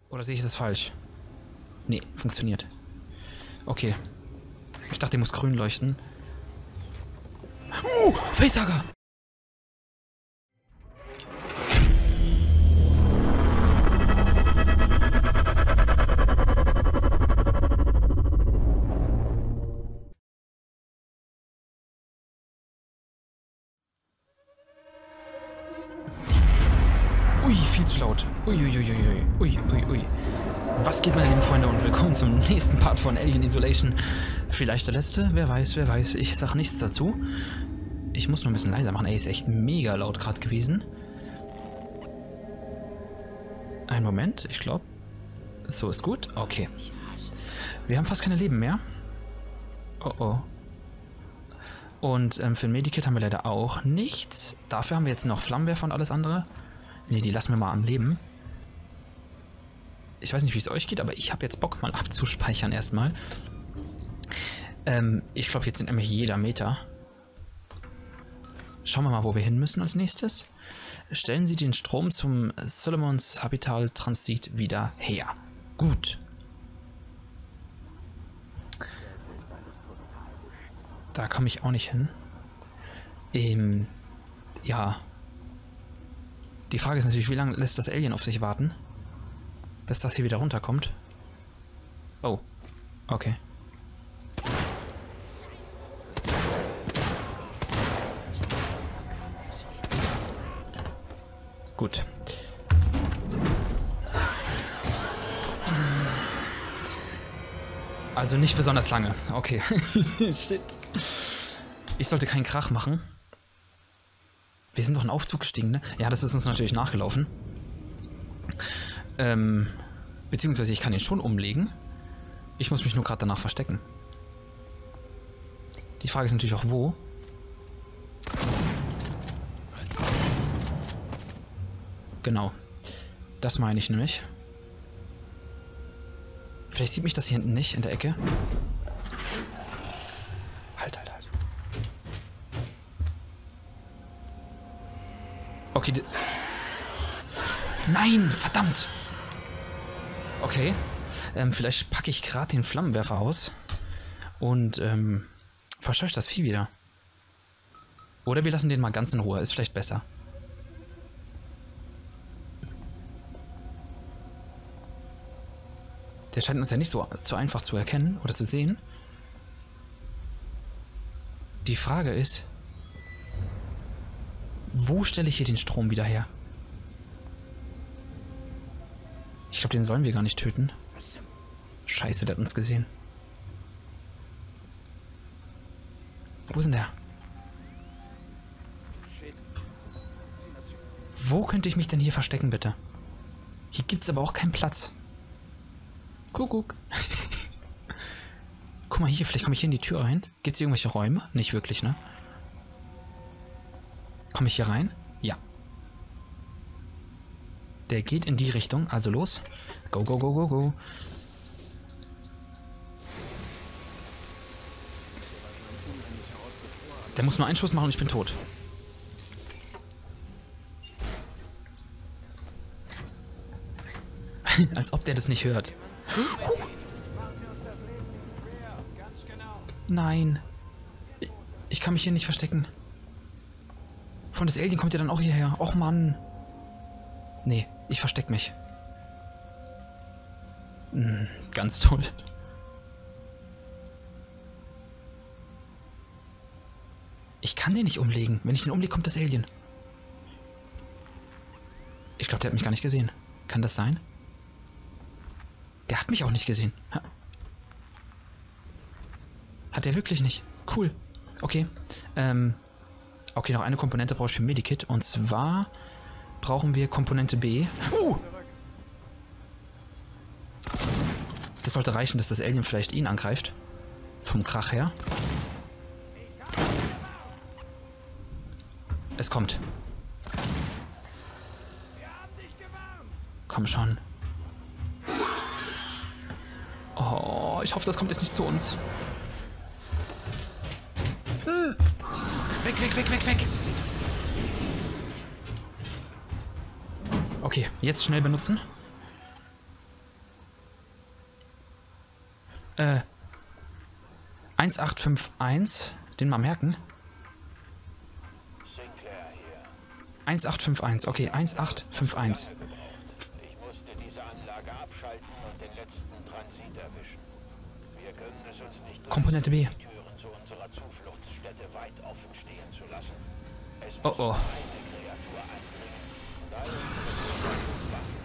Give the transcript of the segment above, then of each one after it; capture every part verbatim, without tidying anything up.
Oder sehe ich das falsch? Nee, funktioniert. Okay. Ich dachte, der muss grün leuchten. Uh, Facehager! Ui, viel zu laut. Ui, ui, ui, ui, ui, ui, ui. Was geht, meine lieben Freunde, und willkommen zum nächsten Part von Alien Isolation. Vielleicht der letzte, wer weiß, wer weiß. Ich sag nichts dazu. Ich muss nur ein bisschen leiser machen. Ey, ist echt mega laut gerade gewesen. Einen Moment, ich glaube. So ist gut. Okay. Wir haben fast keine Leben mehr. Oh oh. Und ähm, für ein Medikit haben wir leider auch nichts. Dafür haben wir jetzt noch Flammenwerfer und alles andere. Ne, die lassen wir mal am Leben. Ich weiß nicht, wie es euch geht, aber ich habe jetzt Bock, mal abzuspeichern erstmal. Ähm, ich glaube, jetzt sind nämlich jeder Meter. Schauen wir mal, wo wir hin müssen als nächstes. Stellen Sie den Strom zum Solomons Habital Transit wieder her. Gut. Da komme ich auch nicht hin. Ähm, ja. Die Frage ist natürlich, wie lange lässt das Alien auf sich warten? Bis das hier wieder runterkommt. Oh. Okay. Gut. Also nicht besonders lange. Okay. Shit. Ich sollte keinen Krach machen. Wir sind doch in den Aufzug gestiegen, ne? Ja, das ist uns natürlich nachgelaufen. Ähm, beziehungsweise ich kann ihn schon umlegen. Ich muss mich nur gerade danach verstecken. Die Frage ist natürlich auch, wo. Genau. Das meine ich nämlich. Vielleicht sieht mich das hier hinten nicht, in der Ecke. Halt, halt, halt. Okay. Nein, verdammt! Okay. Ähm, vielleicht packe ich gerade den Flammenwerfer aus. Und, ähm, verscheuche das Vieh wieder. Oder wir lassen den mal ganz in Ruhe. Ist vielleicht besser. Der scheint uns ja nicht so, so einfach zu erkennen oder zu sehen. Die Frage ist, wo stelle ich hier den Strom wieder her? Ich glaube, den sollen wir gar nicht töten. Scheiße, der hat uns gesehen. Wo ist denn der? Wo könnte ich mich denn hier verstecken, bitte? Hier gibt es aber auch keinen Platz. Kuckuck. Guck mal hier, vielleicht komme ich hier in die Tür rein. Gibt es hier irgendwelche Räume? Nicht wirklich, ne? Komme ich hier rein? Ja. Der geht in die Richtung, also los. Go, go, go, go, go. Der muss nur einen Schuss machen und ich bin tot. Als ob der das nicht hört. Nein. Ich kann mich hier nicht verstecken. Von das Alien kommt ja dann auch hierher. Och Mann. Nee, ich versteck mich. Hm, ganz toll. Ich kann den nicht umlegen. Wenn ich den umlege, kommt das Alien. Ich glaube, der hat mich gar nicht gesehen. Kann das sein? Der hat mich auch nicht gesehen. Ha. Hat er wirklich nicht. Cool. Okay. Ähm, okay, noch eine Komponente brauche ich für Medikit. Und zwar brauchen wir Komponente B. Uh! Das sollte reichen, dass das Alien vielleicht ihn angreift. Vom Krach her. Es kommt. Komm schon. Oh, ich hoffe, das kommt jetzt nicht zu uns. Weg, weg, weg, weg, weg. Okay, jetzt schnell benutzen. Äh. eins acht fünf eins. Den mal merken. eins acht fünf eins. Okay, eins acht fünf eins. Ich musste diese Anlage abschalten und den letzten Transit erwischen. Wir können es uns nicht Komponente B. die Türen zu unserer Zufluchtsstätte weit offen stehen zu lassen. Es Oh oh. muss eine Kreatur eindringen und alle unsere Waffen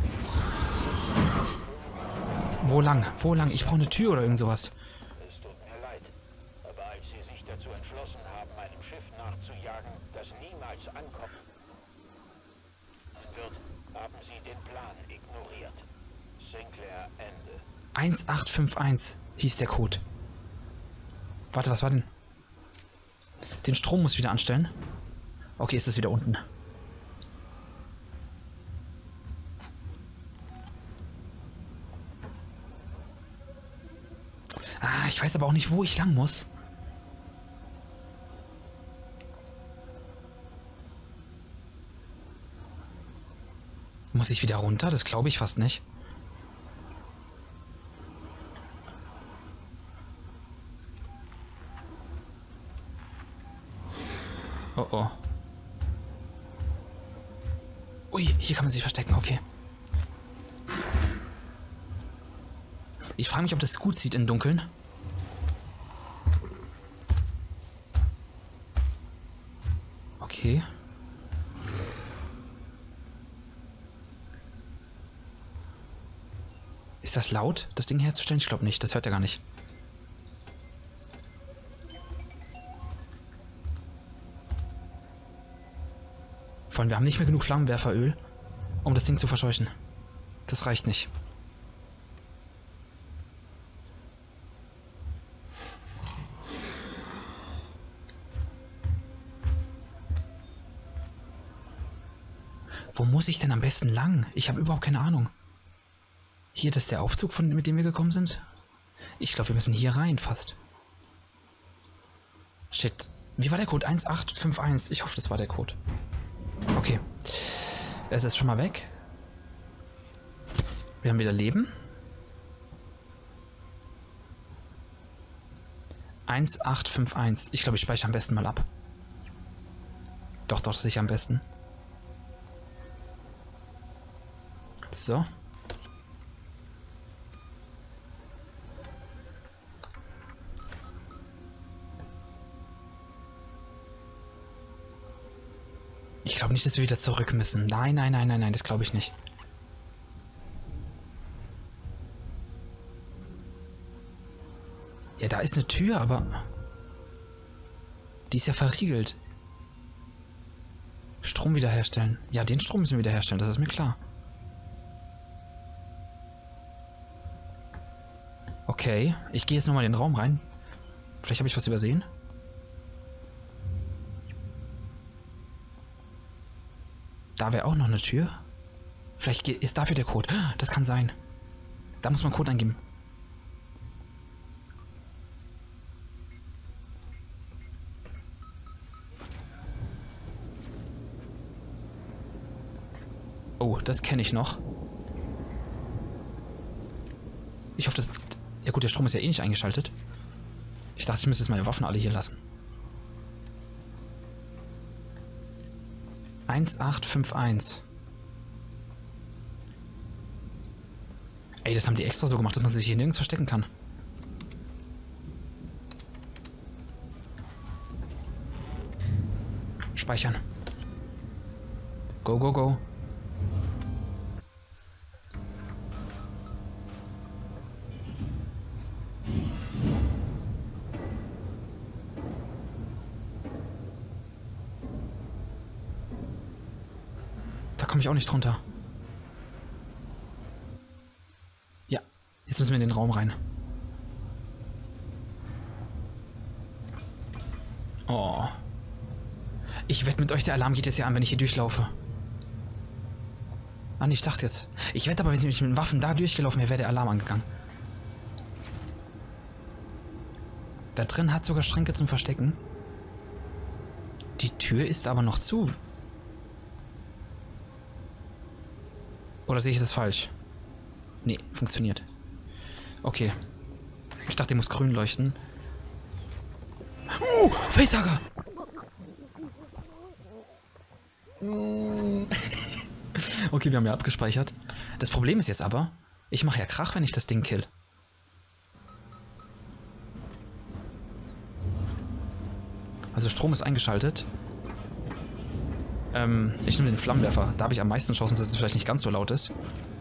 sind. Wo lang? Wo lang? Ich brauche eine Tür oder irgend sowas. Es tut mir leid, aber als Sie sich dazu entschlossen haben, einem Schiff nachzujagen, das niemals ankommt wird, haben Sie den Plan ignoriert. Sinclair, Ende. eins acht fünf eins hieß der Code. Warte, was war denn? Den Strom muss ich wieder anstellen. Okay, ist das wieder unten. Ah, ich weiß aber auch nicht, wo ich lang muss. Muss ich wieder runter? Das glaube ich fast nicht. Oh oh. Ui, hier kann man sich verstecken, okay. Ich frage mich, ob das gut sieht im Dunkeln. Okay. Ist das laut, das Ding herzustellen? Ich glaube nicht, das hört er gar nicht. Vor allem, wir haben nicht mehr genug Flammenwerferöl, um das Ding zu verscheuchen. Das reicht nicht. Wo muss ich denn am besten lang? Ich habe überhaupt keine Ahnung. Hier, das ist der Aufzug, von, mit dem wir gekommen sind. Ich glaube, wir müssen hier rein fast. Shit. Wie war der Code? eins acht fünf eins. Ich hoffe, das war der Code. Okay. Es ist schon mal weg. Wir haben wieder Leben. eins acht fünf eins. Ich glaube, ich speichere am besten mal ab. Doch, doch, sicher am besten. So. Ich glaube nicht, dass wir wieder zurück müssen. Nein, nein, nein, nein, nein, das glaube ich nicht. Ja, da ist eine Tür, aber... Die ist ja verriegelt. Strom wiederherstellen. Ja, den Strom müssen wir wiederherstellen, das ist mir klar. Okay, ich gehe jetzt nochmal in den Raum rein. Vielleicht habe ich was übersehen. Da wäre auch noch eine Tür. Vielleicht ist dafür der Code. Das kann sein. Da muss man Code eingeben. Oh, das kenne ich noch. Ich hoffe, das... Ja gut, der Strom ist ja eh nicht eingeschaltet. Ich dachte, ich müsste jetzt meine Waffen alle hier lassen. eins acht fünf eins. Ey, das haben die extra so gemacht, dass man sich hier nirgends verstecken kann. Speichern. Go, go, go. Da komme ich auch nicht drunter. Ja, jetzt müssen wir in den Raum rein. Oh. Ich wette mit euch, der Alarm geht jetzt ja an, wenn ich hier durchlaufe. Ah, nee, ich dachte jetzt. Ich wette aber, wenn ich mit den Waffen da durchgelaufen wäre, wäre der Alarm angegangen. Da drin hat sogar Schränke zum Verstecken. Die Tür ist aber noch zu. Oder sehe ich das falsch? Nee, funktioniert. Okay. Ich dachte, der muss grün leuchten. Uh, Facehugger! Okay, wir haben ja abgespeichert. Das Problem ist jetzt aber, ich mache ja Krach, wenn ich das Ding kill. Also Strom ist eingeschaltet. Ähm, ich nehme den Flammenwerfer. Da habe ich am meisten Chancen, dass es vielleicht nicht ganz so laut ist.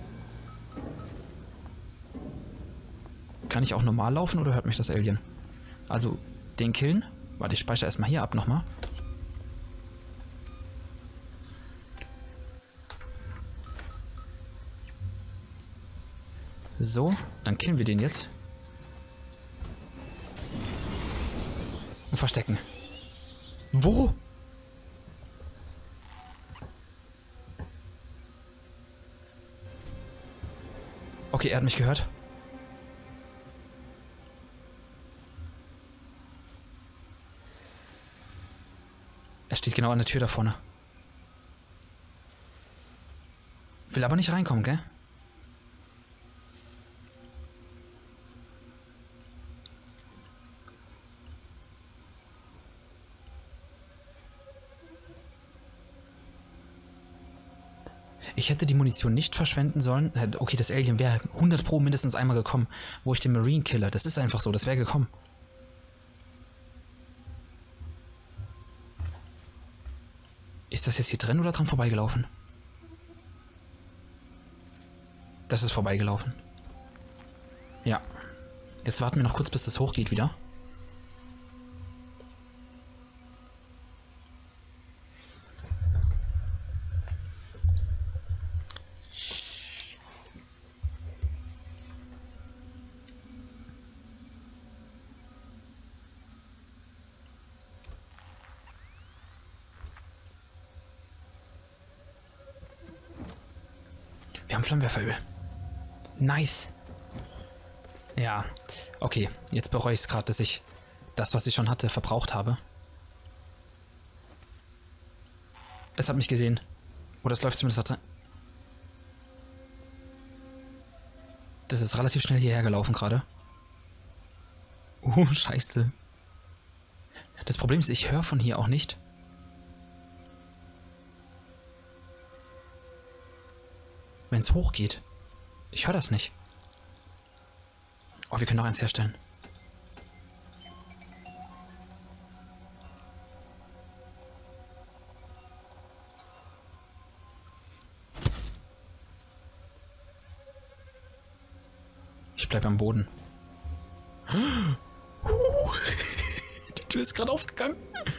Kann ich auch normal laufen oder hört mich das Alien? Also, den killen. Warte, ich speichere erstmal hier ab nochmal. So, dann killen wir den jetzt. Und verstecken. Wo? Okay, er hat mich gehört. Er steht genau an der Tür da vorne. Will aber nicht reinkommen, gell? Ich hätte die Munition nicht verschwenden sollen. Okay, das Alien wäre hundert Pro mindestens einmal gekommen, wo ich den Marine killer. Das ist einfach so, das wäre gekommen. Ist das jetzt hier drin oder dran vorbeigelaufen? Das ist vorbeigelaufen. Ja. Jetzt warten wir noch kurz, bis das hochgeht wieder. Wir haben Flammenwerferöl. Nice. Ja, okay. Jetzt bereue ich es gerade, dass ich das, was ich schon hatte, verbraucht habe. Es hat mich gesehen. Oder es läuft zumindest da drin. Das ist relativ schnell hierher gelaufen gerade. Uh, scheiße. Das Problem ist, ich höre von hier auch nicht. Wenn es hochgeht. Ich höre das nicht. Oh, wir können noch eins herstellen. Ich bleibe am Boden. Die Tür ist gerade aufgegangen.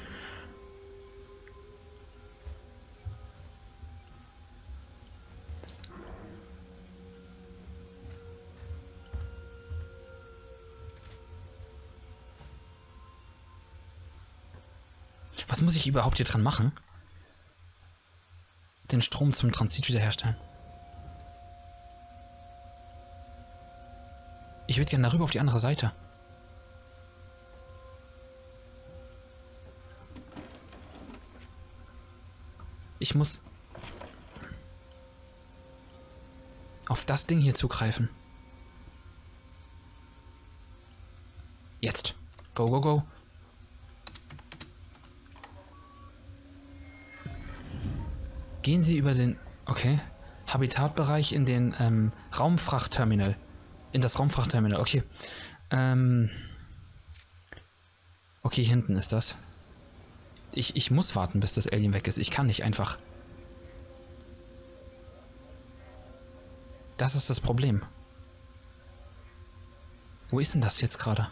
Was muss ich überhaupt hier dran machen? Den Strom zum Transit wiederherstellen. Ich würde gerne darüber auf die andere Seite. Ich muss auf das Ding hier zugreifen. Jetzt. Go, go, go. Gehen Sie über den, okay, Habitatbereich in den ähm, Raumfrachtterminal. In das Raumfrachtterminal, okay. Ähm, okay, hinten ist das. Ich, ich muss warten, bis das Alien weg ist. Ich kann nicht einfach. Das ist das Problem. Wo ist denn das jetzt gerade?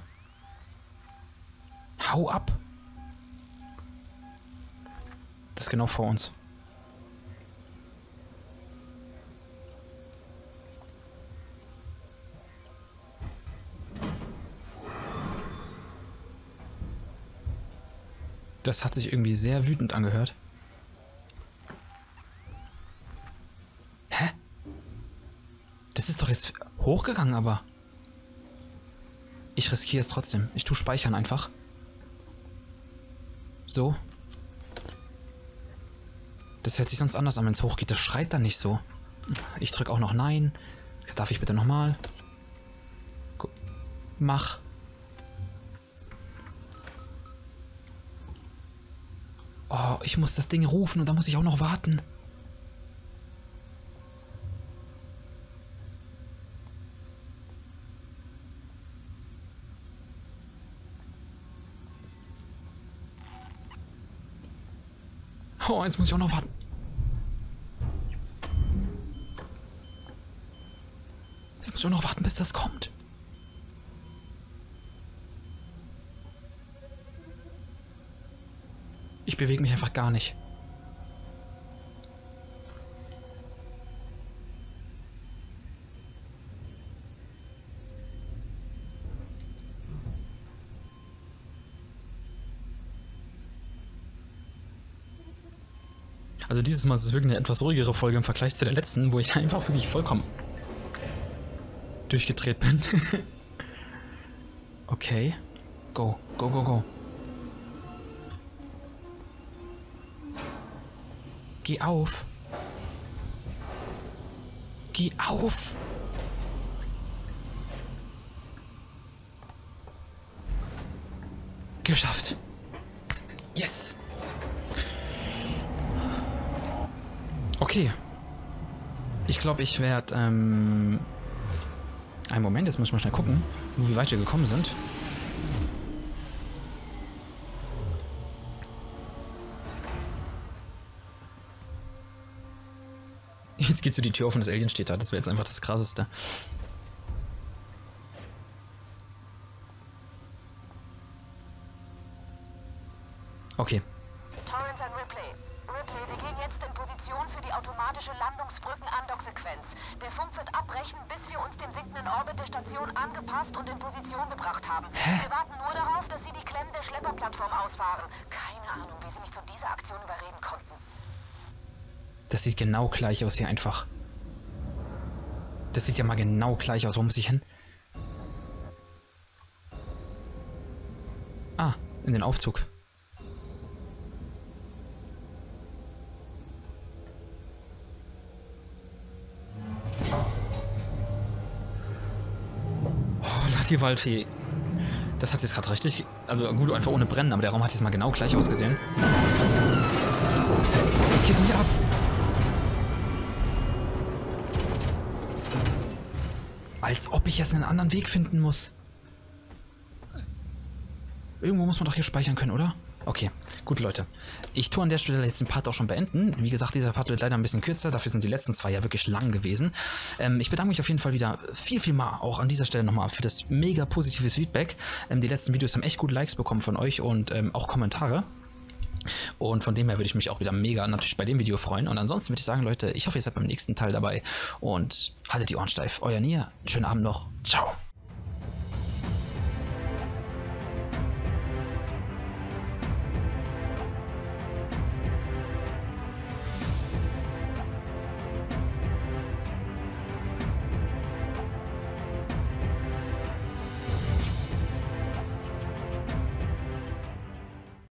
Hau ab! Das ist genau vor uns. Das hat sich irgendwie sehr wütend angehört. Hä? Das ist doch jetzt hochgegangen, aber... Ich riskiere es trotzdem. Ich tue speichern einfach. So. Das hört sich sonst anders an, wenn es hochgeht. Das schreit dann nicht so. Ich drücke auch noch Nein. Darf ich bitte nochmal? Mach. Oh, ich muss das Ding rufen und da muss ich auch noch warten. Oh, jetzt muss ich auch noch warten. Jetzt muss ich auch noch warten, bis das kommt. Ich bewege mich einfach gar nicht. Also dieses Mal ist es wirklich eine etwas ruhigere Folge im Vergleich zu der letzten, wo ich einfach wirklich vollkommen durchgedreht bin. Okay. Go, go, go, go. Geh auf. Geh auf. Geschafft. Yes. Okay. Ich glaube, ich werde, ähm... einen Moment, jetzt muss ich mal schnell gucken, wie weit wir gekommen sind. Jetzt geht so die Tür auf und das Alien steht da. Das wäre jetzt einfach das Krasseste. Okay. Torrance an Ripley. Ripley, wir gehen jetzt in Position für die automatische Landungsbrücken-Andock-Sequenz. Der Funk wird abbrechen, bis wir uns dem sinkenden Orbit der Station angepasst und in Position gebracht haben. Hä? Wir warten nur darauf, dass Sie die Klemmen der Schlepperplattform ausfahren. Keine Ahnung, wie Sie mich zu dieser Aktion überreden konnten. Das sieht genau gleich aus hier einfach. Das sieht ja mal genau gleich aus. Wo muss ich hin? Ah, in den Aufzug. Oh, Lati Waldfee. Das hat jetzt gerade richtig... Also gut, einfach ohne Brennen, aber der Raum hat jetzt mal genau gleich ausgesehen. Was geht denn hier ab? Als ob ich jetzt einen anderen Weg finden muss. Irgendwo muss man doch hier speichern können, oder? Okay, gut, Leute. Ich tue an der Stelle jetzt den Part auch schon beenden. Wie gesagt, dieser Part wird leider ein bisschen kürzer. Dafür sind die letzten zwei ja wirklich lang gewesen. Ähm, ich bedanke mich auf jeden Fall wieder viel, viel mal auch an dieser Stelle nochmal für das mega positive Feedback. Ähm, die letzten Videos haben echt gut Likes bekommen von euch und ähm, auch Kommentare. Und von dem her würde ich mich auch wieder mega natürlich bei dem Video freuen. Und ansonsten würde ich sagen, Leute, ich hoffe, ihr seid beim nächsten Teil dabei. Und haltet die Ohren steif. Euer Nia. Schönen Abend noch. Ciao.